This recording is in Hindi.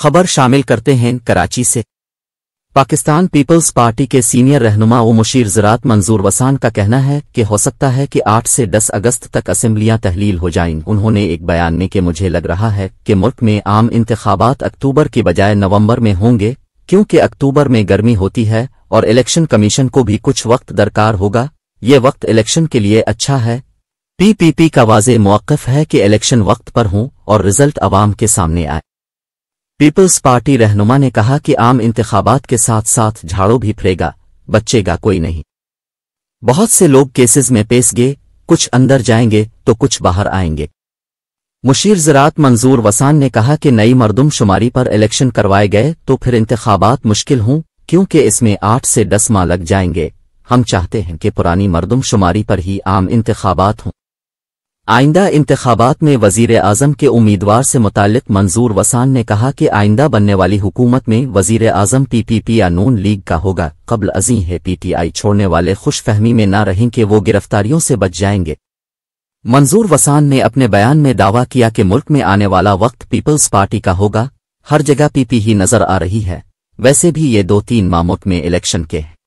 खबर शामिल करते हैं कराची से। पाकिस्तान पीपल्स पार्टी के सीनियर रहनुमा व मुशीर ज़रात मंजूर वसान का कहना है कि हो सकता है कि 8 से 10 अगस्त तक असेंबलियां तहलील हो जाएं। उन्होंने एक बयान में कि मुझे लग रहा है कि मुल्क में आम इंतखाबात अक्टूबर की बजाय नवंबर में होंगे, क्योंकि अक्टूबर में गर्मी होती है और इलेक्शन कमीशन को भी कुछ वक्त दरकार होगा। ये वक्त इलेक्शन के लिए अच्छा है। पीपीपी का वाज़े मौक़िफ़ है कि इलेक्शन वक्त पर हों और रिजल्ट अवाम के सामने आए। पीपल्स पार्टी रहनुमा ने कहा कि आम इंतखाबात के साथ साथ झाड़ू भी फरेगा, बचेगा कोई नहीं। बहुत से लोग केसेस में पेश गए, कुछ अंदर जाएंगे तो कुछ बाहर आएंगे। मुशीर ज़रात मंजूर वसान ने कहा कि नई मरदमशुमारी पर इलेक्शन करवाए गए तो फिर इंतखाबात मुश्किल हों, क्योंकि इसमें 8 से 10 माह लग जाएंगे। हम चाहते हैं कि पुरानी मरदमशुमारी पर ही आम इंतखाबात हों। आइंदा इंतखाबात में वज़ीर आज़म के उम्मीदवार से मुताल्लिक़ मंजूर वसान ने कहा कि आइंदा बनने वाली हुकूमत में वज़ीर आज़म पीपीपी या नून लीग का होगा। कब्ल अज़ीं है पीटीआई छोड़ने वाले खुशफहमी में ना रहें कि वो गिरफ्तारियों से बच जाएंगे। मंजूर वसान ने अपने बयान में दावा किया कि मुल्क में आने वाला वक्त पीपल्स पार्टी का होगा। हर जगह पीपी ही नज़र आ रही है। वैसे भी ये 2-3 माह मुल्क में इलेक्शन के हैं।